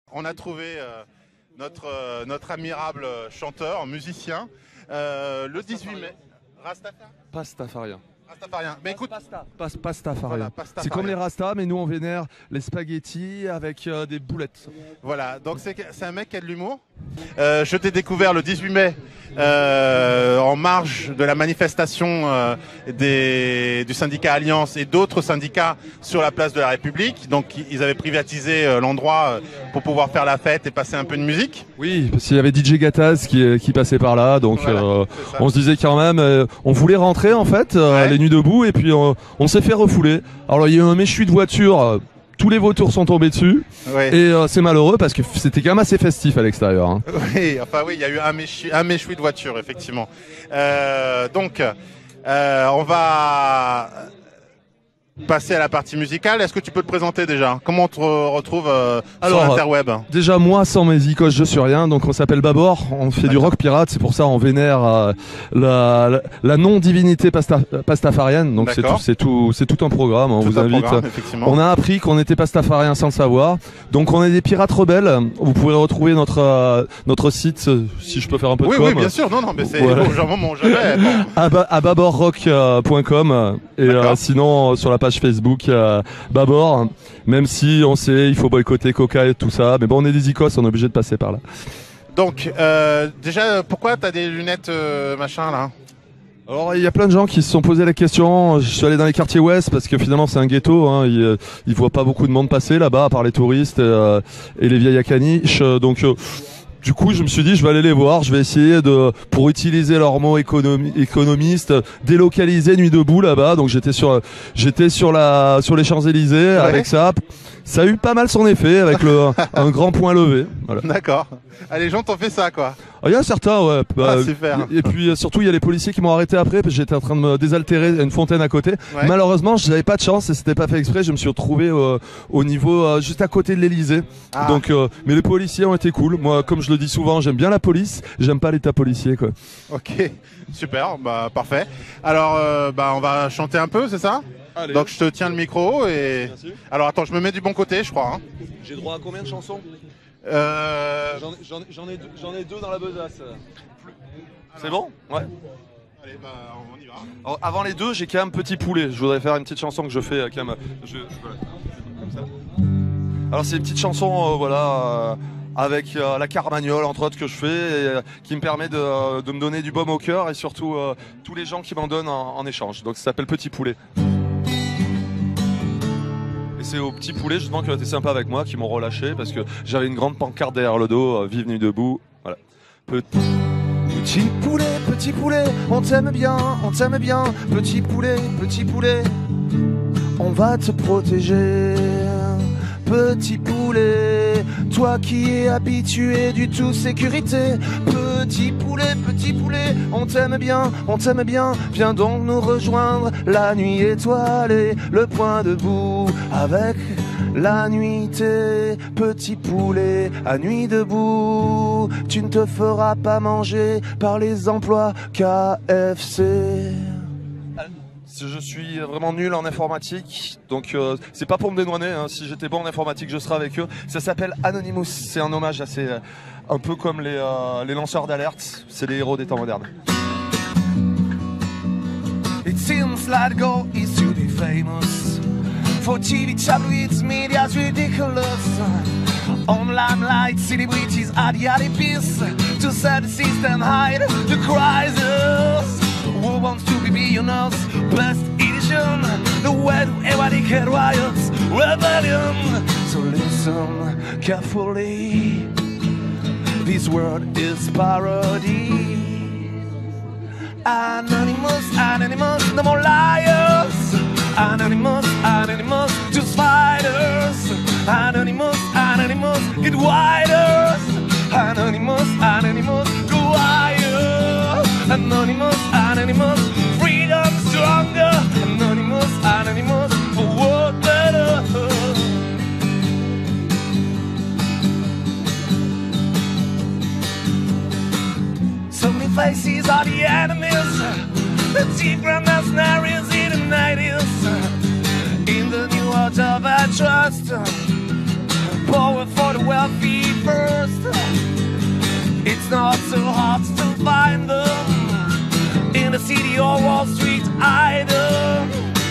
On a trouvé notre admirable chanteur, musicien, le 18 mai. Pastafarien. Rastafarien. Mais écoute, Pastafarien. Voilà, Pastafarien. C'est comme les Rastas, mais nous on vénère les spaghettis avec des boulettes. voilà, donc c'est un mec qui a de l'humour. Je t'ai découvert le 18 mai en marge de la manifestation du syndicat Alliance et d'autres syndicats sur la place de la République. Donc ils avaient privatisé l'endroit pour pouvoir faire la fête et passer un peu de musique. Oui, parce qu'il y avait DJ Gataz qui passait par là, donc Voilà, on se disait quand même, on voulait rentrer en fait, Ouais. les nuits debout, et puis on s'est fait refouler. Alors il y a eu un méchoui de voiture. Tous les vautours sont tombés dessus Ouais. et c'est malheureux parce que c'était quand même assez festif à l'extérieur. Hein. Oui, il y a eu un méchoui de voiture, effectivement. Donc, on va passer à la partie musicale. Est-ce que tu peux te présenter déjà? Comment on te retrouve sur Alors, l'interweb? Déjà moi sans mes icônes je suis rien, donc on s'appelle Babor, on fait du rock pirate, c'est pour ça on vénère la non-divinité pastafarienne, donc D'accord. c'est tout un programme, on Tout vous un invite. programme, effectivement. On a appris qu'on était pastafarien sans le savoir, donc on est des pirates rebelles, vous pourrez retrouver notre site, si je peux faire un peu de Oui, com. oui, bien sûr. Non, mais c'est Voilà. au moment jamais. Attends. À baborrock.com et D'accord. sinon sur la page Facebook Babor, même si on sait il faut boycotter Coca et tout ça, mais bon on est des icos, on est obligé de passer par là. Donc, déjà, pourquoi t'as des lunettes machin là? Alors il y a plein de gens qui se sont posé la question, je suis allé dans les quartiers ouest parce que finalement c'est un ghetto, hein, ils voient pas beaucoup de monde passer là-bas à part les touristes et les vieilles à caniches, donc du coup, je me suis dit, je vais aller les voir, je vais essayer pour utiliser leurs mots économistes, délocaliser Nuit debout là-bas. Donc j'étais sur les Champs-Élysées avec ça. Ça a eu pas mal son effet avec un grand point levé. Voilà. D'accord. Ah, les gens t'ont fait ça, quoi. Il y a certains, ouais. Super. Et puis surtout, il y a les policiers qui m'ont arrêté après parce que j'étais en train de me désaltérer à une fontaine à côté. Ouais. Malheureusement, je n'avais pas de chance et c'était pas fait exprès. Je me suis retrouvé au niveau juste à côté de l'Elysée. Ah. Donc, mais les policiers ont été cool. Moi, comme je le dis souvent, j'aime bien la police. J'aime pas l'état policier, quoi. Ok, super, bah parfait. Alors, on va chanter un peu, c'est ça? Allez. Donc je te tiens le micro et... Merci. Alors attends, je me mets du bon côté, je crois. Hein. J'ai droit à combien de chansons? J'en ai deux dans la besace. C'est bon? Ouais. Allez, on y va. Alors, avant les deux, j'ai quand même Petit Poulet. Je voudrais faire une petite chanson que je fais quand même. Voilà. Comme ça. Alors c'est une petite chanson, avec la Carmagnole entre autres que je fais, et, qui me permet de me donner du baume au cœur et surtout tous les gens qui m'en donnent en échange. Donc ça s'appelle Petit Poulet. Et c'est au Petit Poulet justement qui ont été sympa avec moi, qui m'ont relâché parce que j'avais une grande pancarte derrière le dos, Vive Nuit debout. Voilà. Petit poulet, on t'aime bien, petit poulet, on va te protéger. Petit poulet, toi qui es habitué du tout sécurité. Petit poulet, on t'aime bien, viens donc nous rejoindre. La nuit étoilée, le point debout avec la nuitée. Petit poulet, à nuit debout, tu ne te feras pas manger par les emplois KFC. Je suis vraiment nul en informatique, donc c'est pas pour me dédouaner, hein. Si j'étais bon en informatique, je serais avec eux. Ça s'appelle Anonymous, c'est un hommage assez, un peu comme les lanceurs d'alerte, c'est les héros des temps modernes. It seems like gold is to be famous. For TV tabloids, media's ridiculous. Online light celebrities are the alibi's to set the system hide the crisis. Who wants to be billionaires? Best edition. The way to eradicate riots, rebellion. So listen carefully. This world is parody. Anonymous, no more liars. Anonymous, just fighters. Anonymous, get widers. Anonymous, go higher. Anonymous, freedom stronger. Anonymous, for world better. So many faces are the enemies. The secret mercenaries in the 90s. In the new world of our trust. power for the wealthy first. It's not so hard to find them in the city or Wall Street either.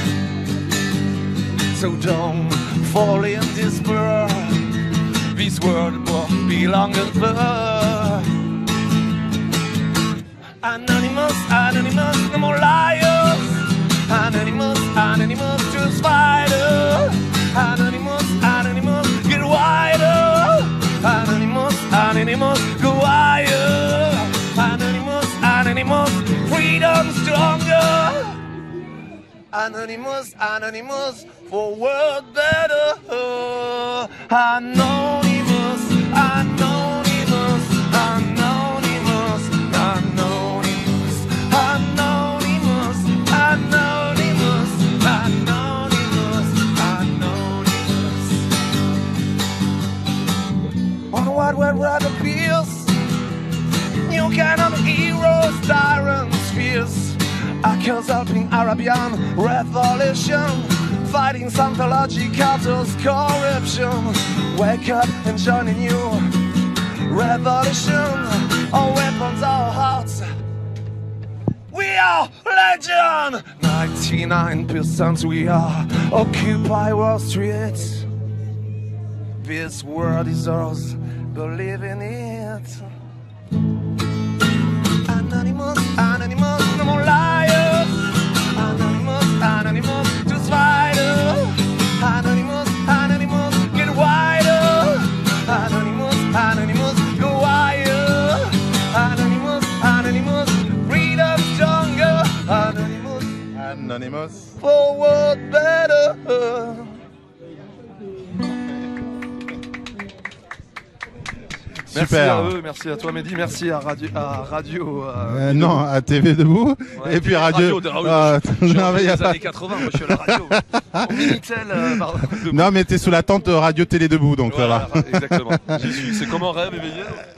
So don't fall in despair. This world won't be long enough. Anonymous, anonymous, no more liars. Anonymous, anonymous, just fighter. Anonymous, anonymous, get wider. Anonymous, anonymous, go higher. Anonymous, anonymous, freedom stronger. Anonymous, anonymous, for a world better. Anonymous, anonymous, anonymous, anonymous, anonymous, anonymous, anonymous, anonymous. On what were rather fears, new kind of heroes, tyrants, fears. Hackers helping Arabian revolution, fighting Scientology cartels, corruption. Wake up and join a new revolution. Our weapons, our hearts. We are legend. 99% we are Occupy Wall Street. This world is ours, believe in it. Anonymous, anonymous, no more liars. Anonymous, anonymous, just fighter. Anonymous, anonymous, get wider. Anonymous, anonymous, go higher. Anonymous, anonymous, freedom stronger. Anonymous, Anonymous. for a world better. Merci Super. à eux, merci à toi Mehdi, merci à Radio. Non, à TV Debout. Ouais, et puis TV Radio. de Raoul. Ah, Je suis non, mais y a des pas- années 80, moi je suis à la radio. Au Minitel, pardon. Non, mais t'es sous la tente Radio Télé Debout, donc ça va. Voilà, exactement. J'y suis. C'est comme un rêve éveillé.